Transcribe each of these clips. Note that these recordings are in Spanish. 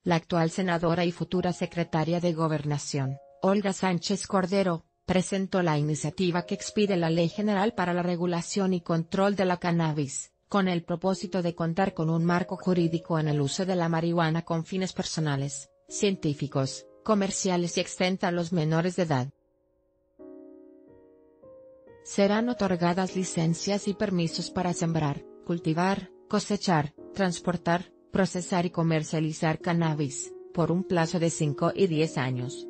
la actual senadora y futura secretaria de Gobernación, Olga Sánchez Cordero, presentó la iniciativa que expide la Ley General para la Regulación y Control de la Cannabis, con el propósito de contar con un marco jurídico en el uso de la marihuana con fines personales, científicos, comerciales y extenta a los menores de edad. Serán otorgadas licencias y permisos para sembrar, cultivar, cosechar, transportar, procesar y comercializar cannabis, por un plazo de 5 y 10 años.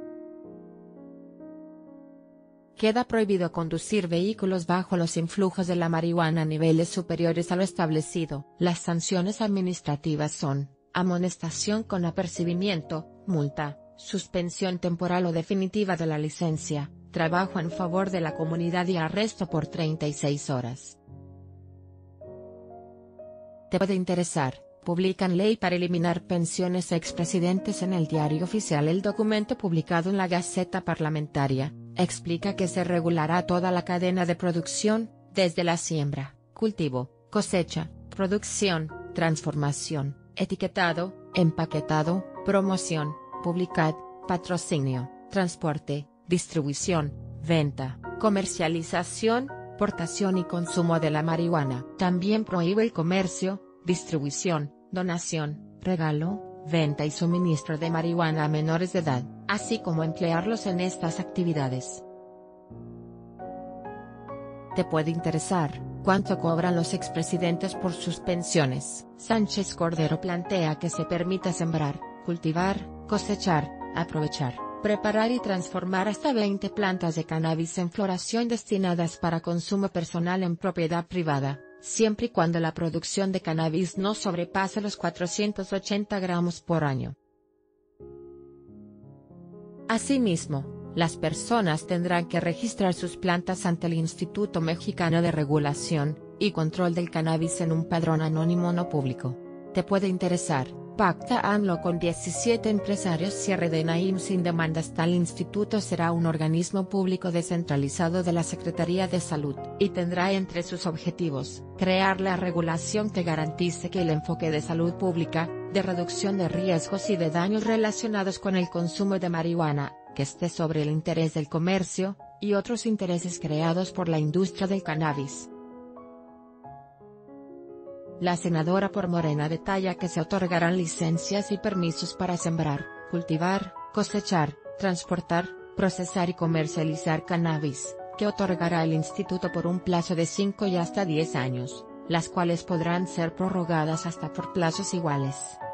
Queda prohibido conducir vehículos bajo los influjos de la marihuana a niveles superiores a lo establecido. Las sanciones administrativas son: amonestación con apercibimiento, multa, suspensión temporal o definitiva de la licencia, trabajo en favor de la comunidad y arresto por 36 horas. Te puede interesar. Publican ley para eliminar pensiones a expresidentes en el Diario Oficial. El documento publicado en la Gaceta Parlamentaria explica que se regulará toda la cadena de producción, desde la siembra, cultivo, cosecha, producción, transformación, etiquetado, empaquetado, promoción, publicidad, patrocinio, transporte, distribución, venta, comercialización, portación y consumo de la marihuana. También prohíbe el comercio, distribución, donación, regalo, venta y suministro de marihuana a menores de edad, así como emplearlos en estas actividades. Te puede interesar: ¿cuánto cobran los expresidentes por sus pensiones? Sánchez Cordero plantea que se permita sembrar, cultivar, cosechar, aprovechar, preparar y transformar hasta 20 plantas de cannabis en floración destinadas para consumo personal en propiedad privada, siempre y cuando la producción de cannabis no sobrepase los 480 gramos por año. Asimismo, las personas tendrán que registrar sus plantas ante el Instituto Mexicano de Regulación y Control del Cannabis en un padrón anónimo no público. Te puede interesar: pacta AMLO con 17 empresarios cierre de Naim sin demandas. Tal instituto será un organismo público descentralizado de la Secretaría de Salud, y tendrá entre sus objetivos, crear la regulación que garantice que el enfoque de salud pública, de reducción de riesgos y de daños relacionados con el consumo de marihuana, que esté sobre el interés del comercio, y otros intereses creados por la industria del cannabis. La senadora por Morena detalla que se otorgarán licencias y permisos para sembrar, cultivar, cosechar, transportar, procesar y comercializar cannabis, que otorgará el instituto por un plazo de 5 y hasta 10 años, las cuales podrán ser prorrogadas hasta por plazos iguales.